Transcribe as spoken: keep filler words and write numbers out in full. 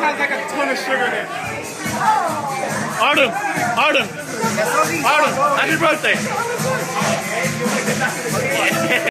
has like a ton of sugar in it. Autumn, Autumn, Autumn, happy birthday.